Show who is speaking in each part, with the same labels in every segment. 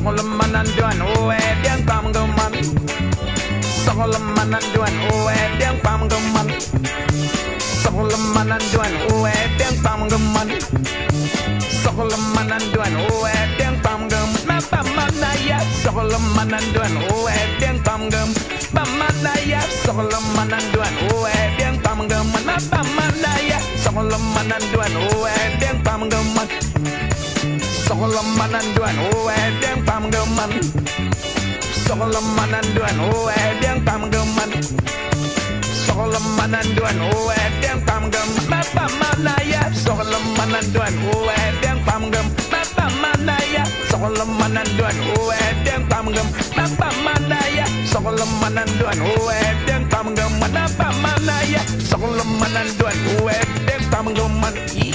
Speaker 1: Sokolaman anduan oe biang pam gaman. Sokolaman anduan oe biang pam gaman. Sokolaman anduan oe biang pam gaman. Sokolaman anduan oe biang pam gaman. Mamaya sokolaman anduan oe biang pam gaman. Mamaya sokolaman anduan oe biang pam gaman. Mamaya sokolaman anduan oe biang pam gaman. Sokolaman anduan oe biang pam gaman. Sokolaman anduan oe biang pam gaman. Sokolaman anduan oe biang pam gaman. Mamaya sokolaman anduan oe biang pam gaman. Mamaya sokolaman anduan oe biang pam gaman. Mamaya sokolaman anduan oe biang pam gaman. Mamaya sokolaman anduan oe biang pam gaman.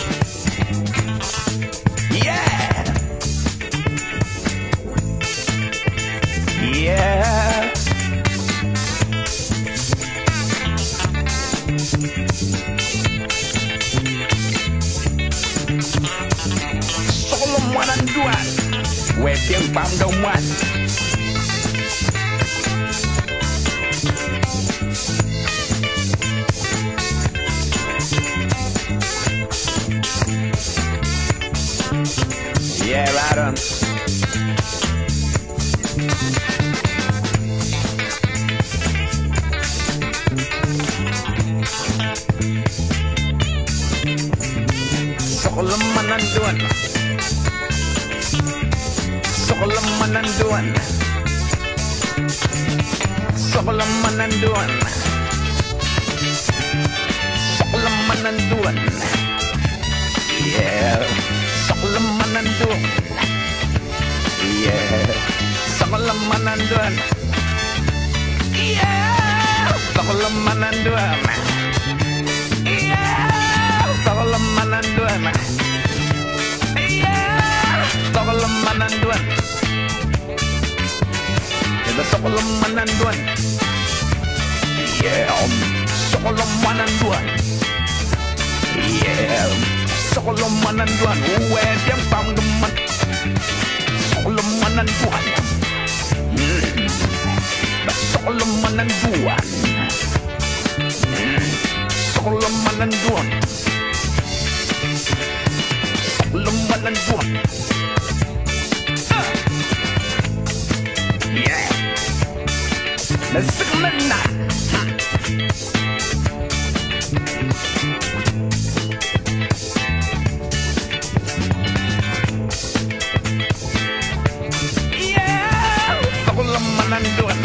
Speaker 1: Yeah. Yeah. Sokolaman anduan oe biang pam gaman. Yeah, right on. Sokolaman anduan. Sokolaman anduan. Sokolaman anduan. Sokolaman anduan. Yeah. Sokolaman anduan. Yeah. Sokolaman anduan. Yeah. Sokolaman anduan. Yeah. Sokolaman anduan. Yeah. Sokolaman anduan. Yeah. Sokolaman anduan. Yeah. Sokolaman anduan. Yeah. Sokolaman anduan. Oe biang pam gaman. Sokolaman anduan. Sokolaman anduan. Sokolaman anduan. Sokolaman anduan. Yeah. Sokolaman. Sokolaman anduan.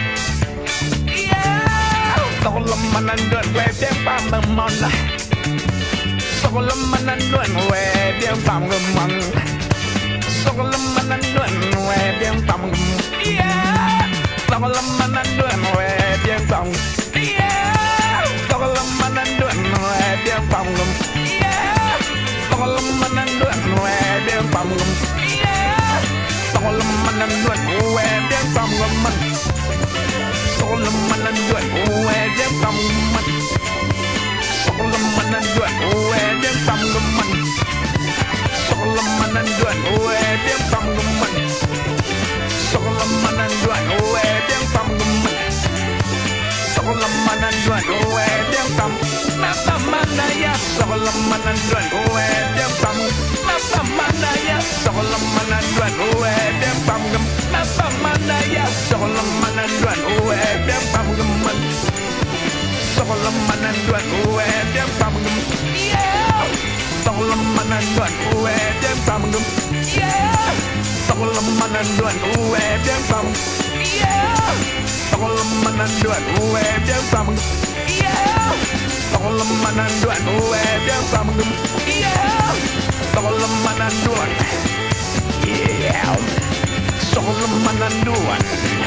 Speaker 1: Yeah. Sokolaman anduan oe biang pam gaman. Sokolaman anduan oe biang pam gaman. Sokolaman anduan oe biang pam gaman. Yeah. Sokolaman anduan oe biang pam. Yeah. Sokolaman anduan oe biang pam gaman. Yeah. Sokolaman anduan oe biang pam gaman. Yeah. Sokolaman anduan oe biang pam gaman. Sokolaman anduan oe biang pam gaman. Sokolaman anduan oe biang pam gaman. Sokolaman anduan oe biang pam gaman. Sokolaman anduan oe biang pam gaman. Sokolaman anduan oe biang pam. Mamaya sokolaman anduan oe biang pam. Mamaya sokolaman anduan oe biang pam gaman. Mamaya sokolaman anduan oe biang pam gaman. Sokolaman anduan oe biang pam gaman. Yeah. Sokolaman anduan oe biang pam gaman. Yeah. Sokolaman anduan oe biang pam. Yeah. Sokolaman anduan oe biang pam. Yeah. Sokolaman anduan oe biang pam. Yeah. Sokolaman anduan. Yeah. Sokolaman anduan.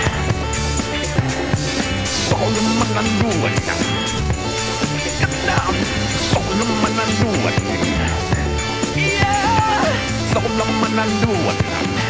Speaker 1: Sokolaman anduan. Sokolaman anduan. Yeah. Sokolaman anduan.